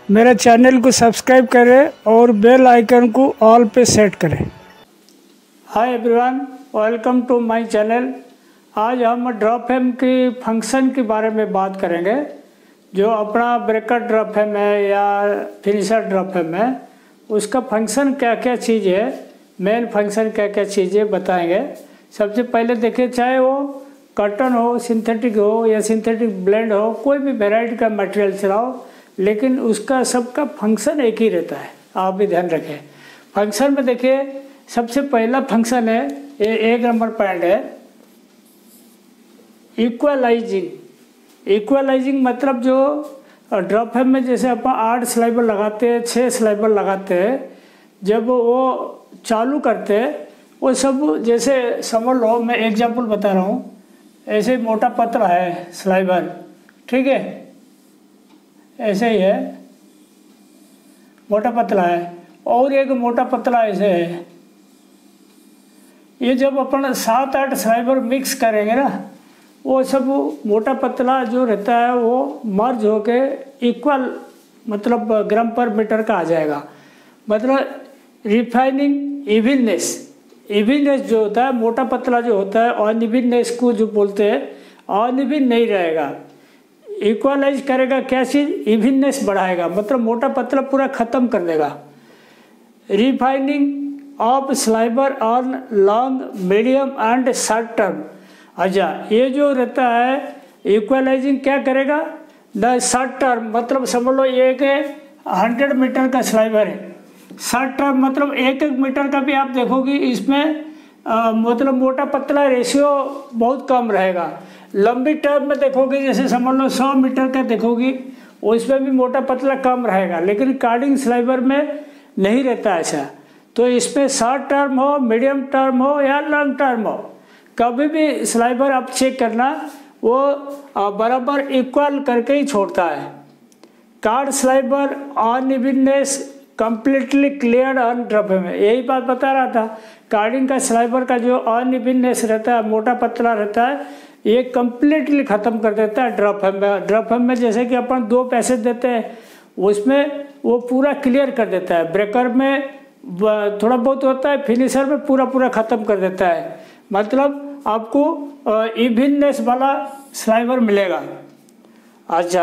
मेरे चैनल को सब्सक्राइब करें और बेल आइकन को ऑल पे सेट करें। Hi everyone, welcome to my channel. आज हम ड्रॉप हेम की फंक्शन के बारे में बात करेंगे। जो अपना ब्रेकर ड्रॉप हेम है या फिनिशर ड्रॉप हेम है, उसका फंक्शन क्या क्या चीज़ है, मेन फंक्शन क्या क्या चीज़ें बताएंगे। सबसे पहले देखिए, चाहे वो कॉटन हो, सिंथेटिक हो या सिंथेटिक ब्लेंड हो, कोई भी वैरायटी का मटेरियल चलाओ, लेकिन उसका सबका फंक्शन एक ही रहता है। आप भी ध्यान रखें। फंक्शन में देखिए, सबसे पहला फंक्शन है, ये 1 नंबर पॉइंट है, इक्वलाइजिंग। इक्वलाइजिंग मतलब जो ड्रॉप हेम में जैसे अपन 8 स्लाइबर लगाते हैं, 6 स्लाइबर लगाते हैं, जब वो चालू करते हैं वो सब, जैसे समझ लो, मैं एग्जांपल बता रहा हूँ। ऐसे मोटा पतला है स्लाइबर, ठीक है, ऐसे ही है, मोटा पतला है, और एक मोटा पतला ऐसे है। ये जब अपन 7-8 स्लाइबर मिक्स करेंगे ना, वो सब मोटा पतला जो रहता है वो मर्ज होके इक्वल, मतलब ग्राम पर मीटर का आ जाएगा। मतलब रिफाइनिंग इवननेस। इवननेस जो होता है, मोटा पतला जो होता है, अनइवननेस को जो बोलते हैं, अनइवन नहीं रहेगा। इक्वलाइज करेगा क्या चीज़? इवननेस बढ़ाएगा, मतलब मोटा पतला पूरा ख़त्म कर देगा। Refining of sliver on long, medium and short term. अच्छा, ये जो रहता है इक्वलाइजिंग क्या करेगा? द शॉर्ट टर्म, मतलब समझ लो ये एक 100 मीटर का स्लाइबर है। शॉर्ट टर्म मतलब 1-1 मीटर का भी आप देखोगे इसमें मतलब मोटा पतला रेशियो बहुत कम रहेगा। लंबी टर्म में देखोगे, जैसे समझ लो 100 मीटर का देखोगी, उसमें भी मोटा पतला कम रहेगा, लेकिन कार्डिंग स्लाइबर में नहीं रहता ऐसा। तो इसमें शॉर्ट टर्म हो, मीडियम टर्म हो या लॉन्ग टर्म हो, कभी भी स्लाइबर आप चेक करना, वो बराबर इक्वल करके ही छोड़ता है। Card sliver unevenness completely clear on draw हेम में, यही बात बता रहा था। कार्डिंग का स्लाइबर का जो अनइवननेस रहता है, मोटा पतला रहता है, ये कंप्लीटली ख़त्म कर देता है ड्रॉप हेम में। ड्रॉप हेम में जैसे कि अपन 2 पैसेज देते हैं, उसमें वो पूरा क्लियर कर देता है। ब्रेकर में थोड़ा बहुत होता है, फिनिशर में पूरा ख़त्म कर देता है। मतलब आपको इवननेस वाला स्लाइबर मिलेगा। अच्छा,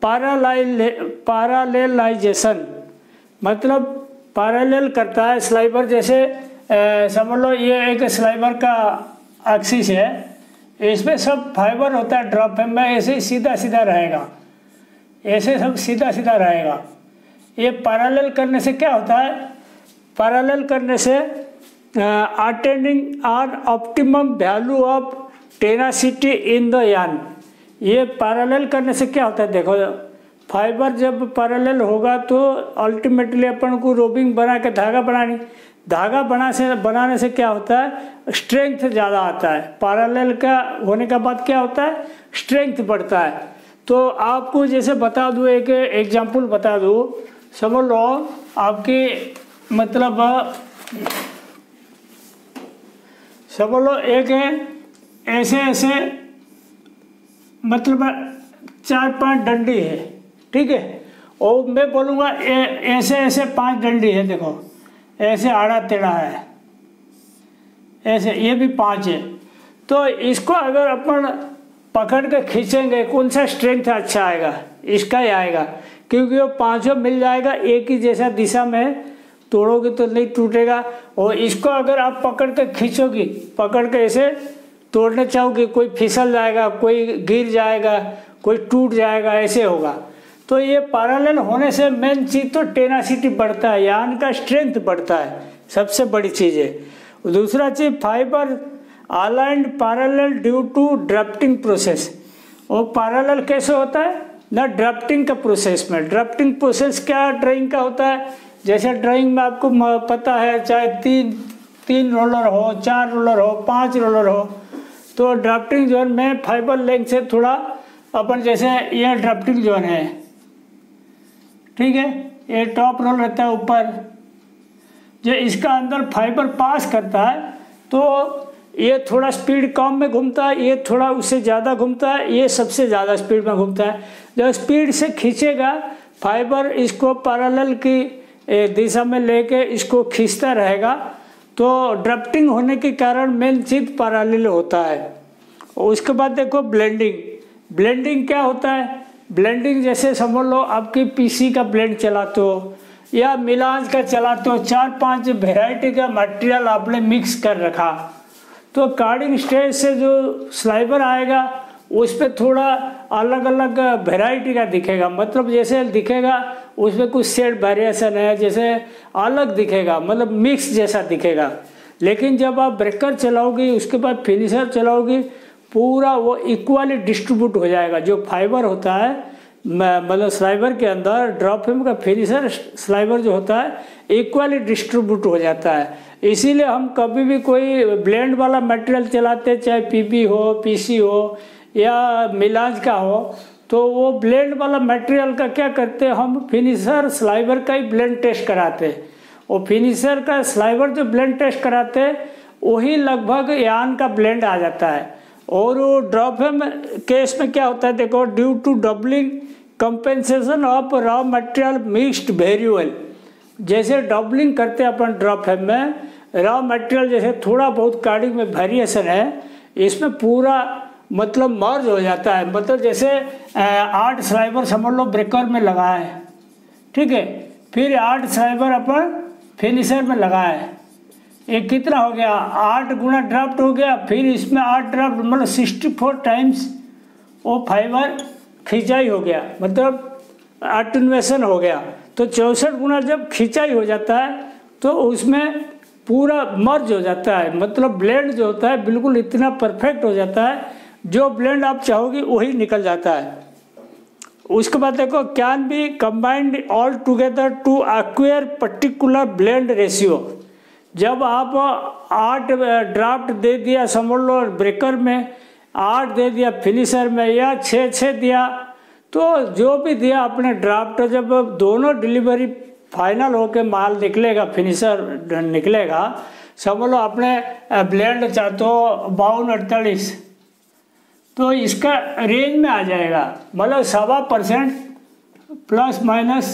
पैरेललाइजेशन मतलब पैरेलल करता है स्लाइबर। जैसे समझ लो ये एक स्लाइबर का एक्सिस है, इसमें सब फाइबर होता है ड्रॉप हेम में, ऐसे ही सीधा सीधा रहेगा, ऐसे सब सीधा सीधा रहेगा। ये पैरेलल करने से क्या होता है? पैरेलल करने से attending on optimum value of tenacity in the yarn. ये पैरेलल करने से क्या होता है? देखो, फाइबर जब पैरेलल होगा तो अल्टीमेटली अपन को रोबिंग बना के धागा बनाने से क्या होता है? स्ट्रेंथ ज़्यादा आता है। पैरेलल का होने के बाद क्या होता है? स्ट्रेंथ बढ़ता है। तो आपको जैसे बता दूँ, एक एग्जांपल बता दूँ, समझ लो आपकी मतलब समझ लो एक ऐसे मतलब 4-5 डंडी है, ठीक है, और मैं बोलूँगा ऐसे 5 डंडी है। देखो ऐसे आड़ा टेढ़ा है, ऐसे ये भी 5 है। तो इसको अगर अपन पकड़ के खींचेंगे, कौन सा स्ट्रेंथ अच्छा आएगा? इसका ही आएगा, क्योंकि वो 5 मिल जाएगा एक ही जैसा दिशा में, तोड़ोगे तो नहीं टूटेगा। और इसको अगर आप पकड़ के खींचोगी, पकड़ के ऐसे तोड़ना चाहोगे, कोई फिसल जाएगा, कोई गिर जाएगा, कोई टूट जाएगा, ऐसे होगा। तो ये पैरेलल होने से मेन चीज़ तो टेनासिटी बढ़ता है, यार्न का स्ट्रेंथ बढ़ता है, सबसे बड़ी चीज़ है। दूसरा चीज़, fibre aligned parallel due to drafting process. और पैरेलल कैसे होता है ना? ड्राफ्टिंग का प्रोसेस में। ड्राफ्टिंग प्रोसेस क्या ड्राइंग का होता है? जैसे ड्राइंग में आपको पता है, चाहे 3 रोलर हो, 4 रोलर हो, 5 रोलर हो, तो ड्राफ्टिंग जोन में फाइबर लेंथ से थोड़ा अपन, जैसे ये ड्राफ्टिंग जोन है, ठीक है, ये टॉप रोल रहता है ऊपर, जो इसका अंदर फाइबर पास करता है, तो ये थोड़ा स्पीड कम में घूमता है, ये थोड़ा उससे ज़्यादा घूमता है, ये सबसे ज़्यादा स्पीड में घूमता है। जब स्पीड से खींचेगा फाइबर इसको पैरेलल की दिशा में लेके इसको खींचता रहेगा, तो ड्राफ्टिंग होने के कारण मेन चीज पैरेलल होता है। उसके बाद देखो ब्लेंडिंग। ब्लेंडिंग क्या होता है? ब्लेंडिंग जैसे समझ लो आपकी पीसी का ब्लेंड चलाते हो या मिलाज का चलाते हो, 4-5 वैरायटी का मटेरियल आपने मिक्स कर रखा, तो कार्डिंग स्टेज से जो स्लाइबर आएगा उस पर थोड़ा अलग अलग वैरायटी का दिखेगा, मतलब जैसे दिखेगा उसमें कुछ शेड वेरिएशन है, जैसे अलग दिखेगा, मतलब मिक्स जैसा दिखेगा। लेकिन जब आप ब्रेकर चलाओगे उसके बाद फिनिशर चलाओगे, पूरा वो इक्वली डिस्ट्रीब्यूट हो जाएगा। जो फाइबर होता है मतलब स्लाइबर के अंदर ड्रॉप फिल्म का फिनिशर स्लाइबर जो होता है इक्वली डिस्ट्रीब्यूट हो जाता है। इसीलिए हम कभी भी कोई ब्लेंड वाला मटेरियल चलाते, चाहे पीपी हो, पीसी हो या मिलाज का हो, तो वो ब्लेंड वाला मटेरियल का क्या करते हैं, हम फिनिशर स्लाइबर का ही ब्लेंड टेस्ट कराते हैं। और फिनिशर का स्लाइबर जो ब्लेंड टेस्ट कराते हैं वही लगभग यान का ब्लेंड आ जाता है। और वो ड्रॉप फिल्म केस में क्या होता है, देखो, due to doubling compensation of raw material mixed variable, जैसे डबलिंग करते हैं अपन ड्रॉप फिल्म में, रॉ मटेरियल जैसे थोड़ा बहुत कार्डिंग में वेरिएशन है, इसमें पूरा मतलब मर्ज हो जाता है। मतलब जैसे 8 स्लाइबर समझ लो ब्रेकर में लगा है, ठीक है, फिर 8 स्लाइबर अपन फिनिशर में लगा है, ये कितना हो गया, 8 गुना ड्राफ्ट हो गया, फिर इसमें 8 ड्राफ्ट मतलब 64 टाइम्स वो फाइबर खिंचाई हो गया, मतलब अटेन्यूएशन हो गया। तो 64 गुना जब खिंचाई हो जाता है तो उसमें पूरा मर्ज हो जाता है, मतलब ब्लेंड जो होता है बिल्कुल इतना परफेक्ट हो जाता है, जो ब्लेंड आप चाहोगे वही निकल जाता है। उसके बाद देखो, can be combined all together to acquire particular blend ratio. जब आप 8 ड्राफ्ट दे दिया समझ लो ब्रेकर में, 8 दे दिया फिनिशर में, या 6 दिया, तो जो भी दिया अपने ड्राफ्ट, जब दोनों डिलीवरी फाइनल होके माल निकलेगा, फिनिशर निकलेगा, समझ लो अपने ब्लेंड चाहते हो 52-48, तो इसका रेंज में आ जाएगा, मतलब 1.25% प्लस माइनस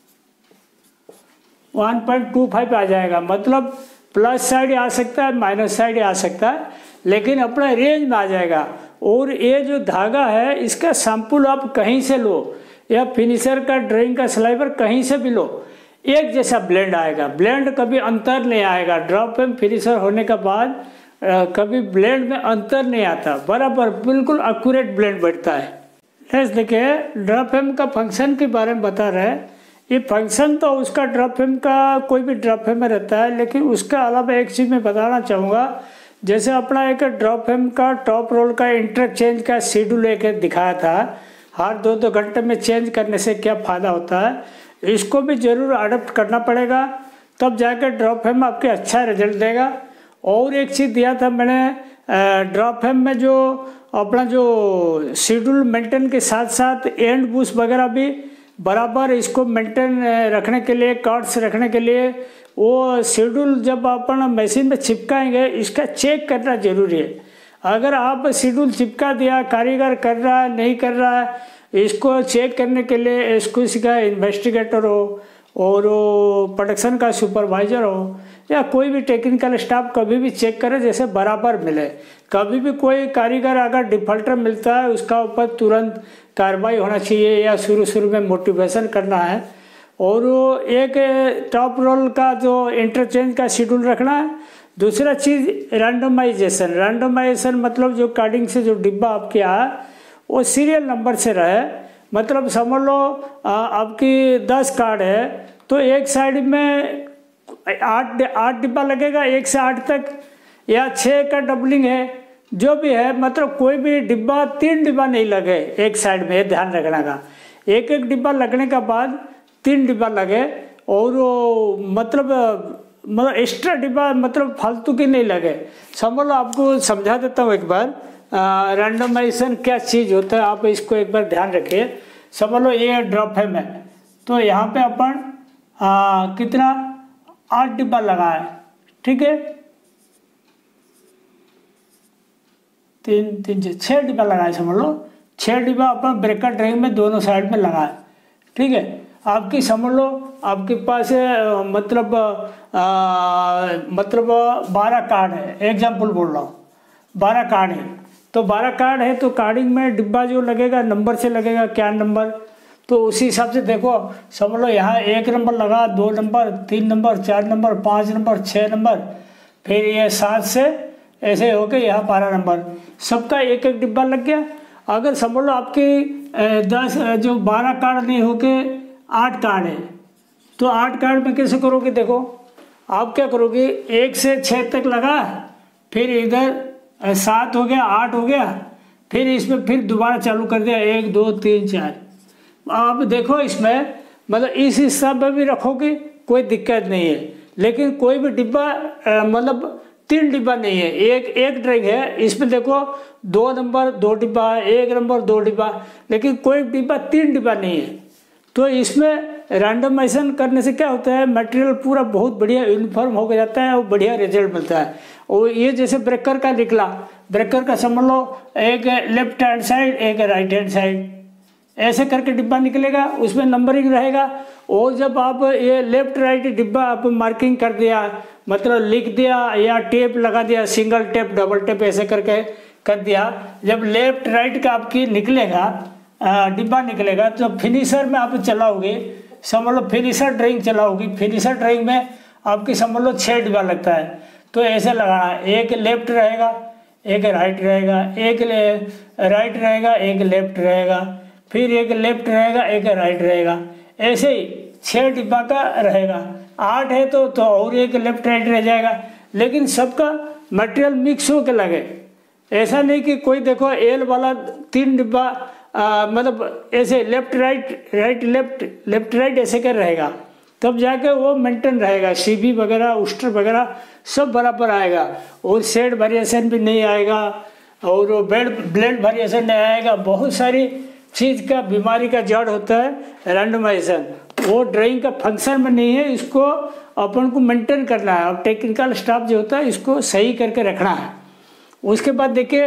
1.25 आ जाएगा, मतलब प्लस साइड आ सकता है, माइनस साइड आ सकता है, लेकिन अपना रेंज में आ जाएगा। और ये जो धागा है इसका सैंपल आप कहीं से लो, या फिनिशर का ड्राइंग का स्लाइबर कहीं से भी लो, एक जैसा ब्लेंड आएगा, ब्लेंड कभी अंतर नहीं आएगा। ड्रॉप फिल्म फिनिशर होने के बाद कभी ब्लेंड में अंतर नहीं आता, बराबर बिल्कुल एक्यूरेट ब्लेंड बैठता है। नेक्स्ट देखिए, ड्रॉप फिल्म का फंक्शन के बारे में बता रहे हैं। ये फंक्शन तो उसका ड्रॉप फिल्म का कोई भी ड्रॉप फिल्म में रहता है, लेकिन उसका अलावा एक चीज़ मैं बताना चाहूँगा, जैसे अपना एक ड्रॉप फिल्म का टॉप रोल का इंटरचेंज का शेड्यूल एक दिखाया था, हर 2-2 घंटे में चेंज करने से क्या फ़ायदा होता है, इसको भी ज़रूर अडॉप्ट करना पड़ेगा, तब जाकर ड्रॉप फिल्म आपके अच्छा रिजल्ट देगा। और एक चीज़ दिया था मैंने ड्रॉप फिल्म में, जो अपना जो शेड्यूल मेंटेन के साथ साथ एंड बूस्ट वगैरह भी बराबर इसको मेंटेन रखने के लिए, कार्ड्स रखने के लिए, वो शेड्यूल जब अपन मशीन में चिपकाएंगे इसका चेक करना जरूरी है। अगर आप शेड्यूल चिपका दिया, कारीगर कर रहा है नहीं कर रहा है, इसको चेक करने के लिए इसको इसका इन्वेस्टिगेटर हो और प्रोडक्शन का सुपरवाइजर हो या कोई भी टेक्निकल स्टाफ कभी भी चेक करे, जैसे बराबर मिले। कभी भी कोई कारीगर अगर डिफॉल्टर मिलता है उसका ऊपर तुरंत कार्रवाई होना चाहिए, या शुरू में मोटिवेशन करना है। और एक टॉप रोल का जो इंटरचेंज का शेड्यूल रखना है। दूसरा चीज़ रैंडमाइजेशन मतलब जो कार्डिंग से जो डिब्बा आपके आया वो सीरियल नंबर से रहे, मतलब समझ लो आपकी 10 कार्ड है तो एक साइड में 8 डिब्बा लगेगा, 1 से 8 तक, या 6 का डबलिंग है, जो भी है, मतलब कोई भी डिब्बा 3 डिब्बा नहीं लगे एक साइड में, ध्यान रखना का। एक डिब्बा लगने के बाद 3 डिब्बा लगे, और मतलब एक्स्ट्रा डिब्बा मतलब फालतू की नहीं लगे। समझ लो, आपको समझा देता हूँ एक बार रैंडमाइजेशन क्या चीज़ होता है, आप इसको एक बार ध्यान रखिए। समझ लो ये ड्रॉप है में, तो यहाँ पे अपन कितना 8 डिब्बा लगा है, ठीक है, 3 से 6 डिब्बा लगा है, समझ लो 6 डिब्बा अपन ब्रेकर ड्राइंग में दोनों साइड में लगा है, ठीक है। आपकी समझ लो आपके पास मतलब 12 कार्ड है, एग्जाम्पल बोल रहा हूँ, 12 कार्ड है। तो 12 कार्ड है तो कार्डिंग में डिब्बा जो लगेगा नंबर से लगेगा, क्या नंबर, तो उसी हिसाब से देखो समझ लो यहाँ 1 नंबर लगा, 2 number, 3 number, 4 number, 5 number, 6 number, फिर ये 7 से ऐसे हो के यहाँ 12 नंबर, सबका एक एक डिब्बा लग गया। अगर समझ लो आपके 10 जो 12 कार्ड नहीं होके 8 कार्ड है, तो 8 कार्ड में कैसे करोगे, देखो आप क्या करोगे, 1 से 6 तक लगा, फिर इधर 7 हो गया, 8 हो गया, फिर इसमें फिर दोबारा चालू कर दिया 1 2 3 4। आप देखो इसमें मतलब इस हिसाब में भी रखोगे कोई दिक्कत नहीं है, लेकिन कोई भी डिब्बा मतलब 3 डिब्बा नहीं है, एक ड्राइंग है, इसमें देखो 2 नंबर 2 डिब्बा है, 1 नंबर 2 डिब्बा, लेकिन कोई डिब्बा 3 डिब्बा नहीं है। तो इसमें रैंडमाइजेशन करने से क्या होता है, मटेरियल पूरा बहुत बढ़िया यूनिफॉर्म हो जाता है और बढ़िया रिजल्ट मिलता है। और ये जैसे ब्रेकर का निकला, ब्रेकर का समझ लो एक लेफ्ट हैंड साइड एक राइट हैंड साइड, ऐसे करके डिब्बा निकलेगा, उसमें नंबरिंग रहेगा। और जब आप ये लेफ्ट राइट डिब्बा आप मार्किंग कर दिया, मतलब लिख दिया या टेप लगा दिया, सिंगल टेप डबल टेप ऐसे करके कर दिया, जब लेफ्ट राइट का आपकी निकलेगा डिब्बा निकलेगा, तो फिनिशर में आप चलाओगे, समझ लो फिनिशर ड्राइंग चलाओगी, फिनिशर ड्राइंग में आपकी समझ लो 6 डिब्बा लगता है। तो ऐसे लगाना, एक लेफ्ट रहेगा, एक राइट रहेगा, एक राइट रहेगा, एक लेफ्ट रहेगा, फिर एक लेफ्ट रहेगा, एक राइट रहेगा, ऐसे ही 6 डिब्बा का रहेगा। 8 है तो और एक लेफ्ट राइट रह जाएगा, लेकिन सबका मटेरियल मिक्स होकर लगे। ऐसा नहीं कि कोई देखो एल वाला 3 डिब्बा मतलब ऐसे left right right left left right ऐसे कर रहेगा, तब जाके वो मेंटेन रहेगा, सीबी वगैरह उस्टर वगैरह सब बराबर आएगा, और शेड वेरिएशन भी नहीं आएगा, और ब्लेड वेरिएशन नहीं आएगा। बहुत सारी चीज़ का बीमारी का जड़ होता है रैंडमाइजेशन, वो ड्राइंग का फंक्शन में नहीं है, इसको अपन को मेंटेन करना है। अब टेक्निकल स्टाफ जो होता है इसको सही करके रखना है। उसके बाद देखिए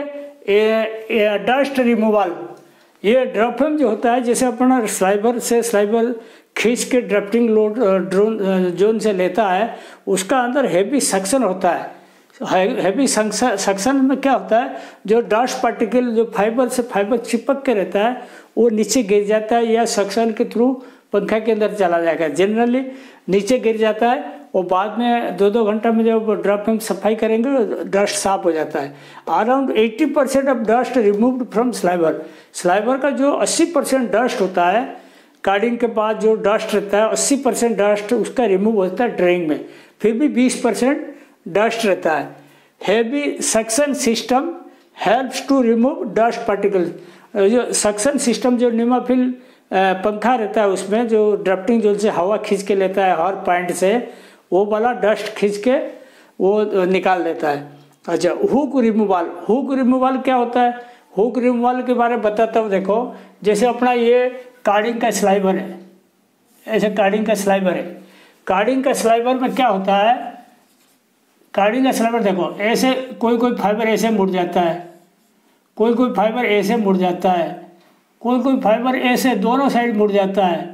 डस्ट रिमूवल, ये ड्रॉपिंग जो होता है, जैसे अपना स्लाइबर से स्लाइबर खींच के ड्राफ्टिंग लोड ड्रोन जोन से लेता है, उसका अंदर हैवी सक्शन होता है। हैवी सक्शन में क्या होता है, जो डस्ट पार्टिकल जो फाइबर से फाइबर चिपक के रहता है वो नीचे गिर जाता है, या सक्शन के थ्रू पंखा के अंदर चला जाएगा, जनरली नीचे गिर जाता है, और बाद में 2-2 घंटा में जब ड्रॉपिंग सफाई करेंगे डस्ट साफ हो जाता है। Around 80% of dust removed from sliver, sliver का जो 80% डस्ट होता है, कार्डिंग के बाद जो डस्ट रहता है 80% डस्ट उसका रिमूव होता है ड्राइंग में, फिर भी 20% डस्ट रहता है। Heavy suction system helps to remove dust particle, जो सक्शन सिस्टम जो निमाफिल पंखा रहता है उसमें जो ड्राफ्टिंग जोन से हवा खींच के लेता है हर पॉइंट से, वो वाला डस्ट खींच के वो निकाल देता है। अच्छा, हुक रिमूवल, हुक रिमूवल क्या होता है, हुक रिमूवल के बारे में बताता हूँ। देखो जैसे अपना ये कार्डिंग का स्लाइबर है, ऐसे कार्डिंग का स्लाइबर है, कार्डिंग का स्लाइबर में क्या होता है, कार्डिंग का स्लाइबर देखो ऐसे कोई फाइबर ऐसे मुड़ जाता है, कोई फाइबर ऐसे मुड़ जाता है, कोई फाइबर ऐसे दोनों साइड मुड़ जाता है,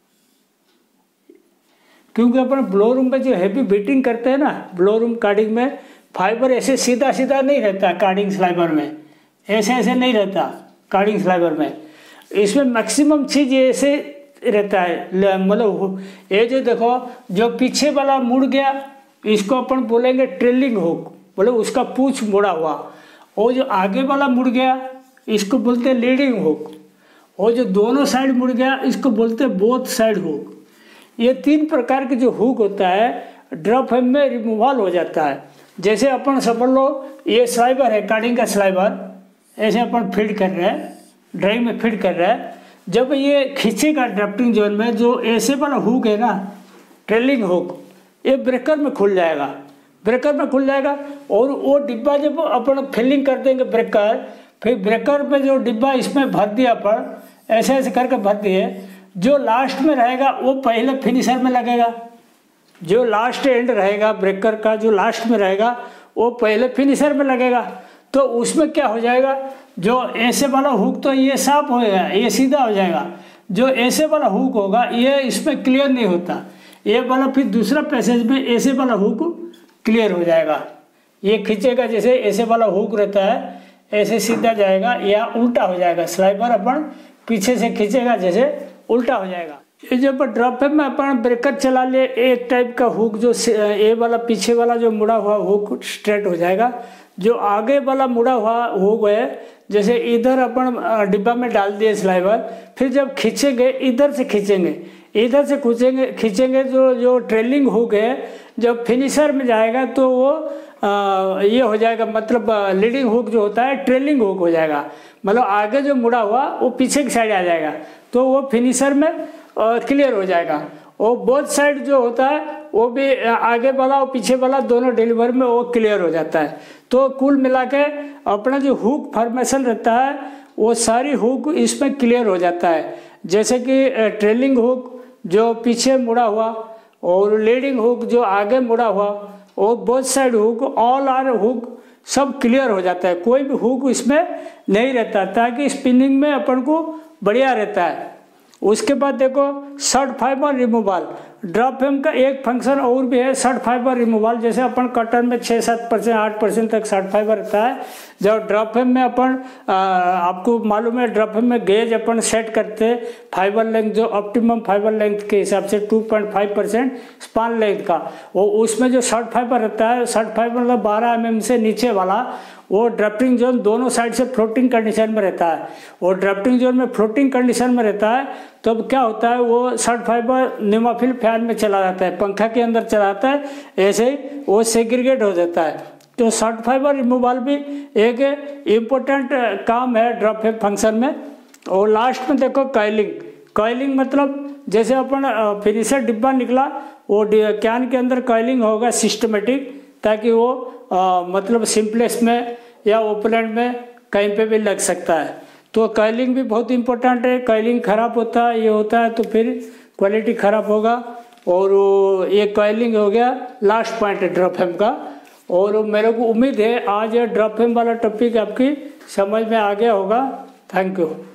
क्योंकि अपन ब्लो रूम में जो हैवी बीटिंग करते हैं ना, ब्लो रूम कार्डिंग में फाइबर ऐसे सीधा नहीं रहता, कार्डिंग स्लाइबर में ऐसे नहीं रहता, कार्डिंग स्लाइबर में इसमें मैक्सिमम चीज़ ऐसे रहता है। मतलब ये जो देखो जो पीछे वाला मुड़ गया इसको अपन बोलेंगे ट्रेलिंग हुक, बोले उसका पूछ मुड़ा हुआ, और जो आगे वाला मुड़ गया इसको बोलते हैं लीडिंग हुक, और जो दोनों साइड मुड़ गया इसको बोलते हैं बोथ साइड हुक। ये 3 प्रकार के जो हुक होता है ड्रॉप हेम में रिमूवल हो जाता है। जैसे अपन समझ लो ये स्लाइबर है, कार्डिंग का स्लाइबर ऐसे अपन फीड कर रहे हैं, ड्राइंग में फीड कर रहे हैं, जब ये खींचेगा ड्राफ्टिंग जोन में जो ऐसे वाला हुक है ना, ट्रेलिंग हुक, ये ब्रेकर में खुल जाएगा, ब्रेकर में खुल जाएगा, और वो डिब्बा जब अपन फिलिंग कर देंगे ब्रेकर, फिर ब्रेकर में जो डिब्बा इसमें भर दिया पर ऐसे करके भर दिए, जो लास्ट में रहेगा वो पहले फिनिशर में लगेगा, जो लास्ट एंड रहेगा ब्रेकर का जो लास्ट में रहेगा वो पहले फिनिशर में लगेगा। तो उसमें क्या हो जाएगा, जो ऐसे वाला हुक तो ये साफ हो जाएगा, ये सीधा हो जाएगा, जो ऐसे वाला हुक होगा ये इसमें क्लियर नहीं होता, ये वाला फिर दूसरा पैसेज में ऐसे वाला हुक क्लियर हो जाएगा। ये खींचेगा जैसे ऐसे वाला हुक रहता है, ऐसे सीधा जाएगा या उल्टा हो जाएगा। स्लाइबर अपन पीछे से खींचेगा जैसे उल्टा हो जाएगा। ये जब ड्रॉप में अपन ब्रेकर चला लिए, एक टाइप का हुक जो ये वाला पीछे वाला जो मुड़ा हुआ हुक स्ट्रेट हो जाएगा। जो आगे वाला मुड़ा हुआ हुक है, जैसे इधर अपन डिब्बा में डाल दिए स्लाइबर, फिर जब खींचेंगे इधर से खींचेंगे जो ट्रेलिंग हुक है, जब फिनिशर में जाएगा तो वो ये हो जाएगा, मतलब लीडिंग हुक जो होता है ट्रेलिंग हुक हो जाएगा। मतलब आगे जो मुड़ा हुआ वो पीछे की साइड आ जाएगा, तो वो फिनिशर में क्लियर हो जाएगा। और बोथ साइड जो होता है वो भी आगे वाला और पीछे वाला दोनों डिलीवर में वो क्लियर हो जाता है। तो कुल मिला के अपना जो हुक फॉर्मेशन रहता है वो सारी हुक इसमें क्लियर हो जाता है। जैसे कि ट्रेलिंग हुक जो पीछे मुड़ा हुआ और लीडिंग हुक जो आगे मुड़ा हुआ और both side hook, all are hook सब क्लियर हो जाता है। कोई भी हुक इसमें नहीं रहता, ताकि स्पिनिंग में अपन को बढ़िया रहता है। उसके बाद देखो short fibre removal. Draw frame का एक फंक्शन और भी है शॉर्ट फाइबर रिमूवल। जैसे अपन कटर में 6-7% 8% तक शॉर्ट फाइबर रहता है। जब ड्रॉप फ्रेम में अपन आपको मालूम है ड्रॉप फ्रेम में गेज अपन सेट करते हैं फाइबर लेंथ, जो ऑप्टिमम फाइबर लेंथ के हिसाब से 2.5% स्पान लेंथ का, वो उसमें जो शॉर्ट फाइबर रहता है, शॉर्ट फाइबर मतलब 12 mm से नीचे वाला, वो ड्राफ्टिंग जोन दोनों साइड से फ्लोटिंग कंडीशन में रहता है। और ड्राफ्टिंग जोन में फ्लोटिंग कंडीशन में रहता है तो अब क्या होता है, वो शॉर्ट फाइबर न्यूमाफिल फैन में चला जाता है, पंखा के अंदर चला जाता है, ऐसे ही वो सेग्रीगेट हो जाता है। तो शॉर्ट फाइबर रिमूवल भी एक इम्पोर्टेंट काम है ड्रॉप फ्रेम फंक्शन में। और लास्ट में देखो कॉइलिंग मतलब जैसे अपन फिनिशर डिब्बा निकला, वो कैन के अंदर कॉइलिंग होगा सिस्टमेटिक, ताकि वो मतलब सिंपलेस्ट में या ओपनैंड में कहीं पे भी लग सकता है। तो कॉइलिंग भी बहुत इंपॉर्टेंट है। कॉइलिंग खराब होता है, ये होता है तो फिर क्वालिटी खराब होगा। और ये कॉइलिंग हो गया लास्ट पॉइंट है ड्रॉप फ्रेम का। और मेरे को उम्मीद है आज ये ड्रॉप फ्रेम वाला टॉपिक आपकी समझ में आ गया होगा। Thank you.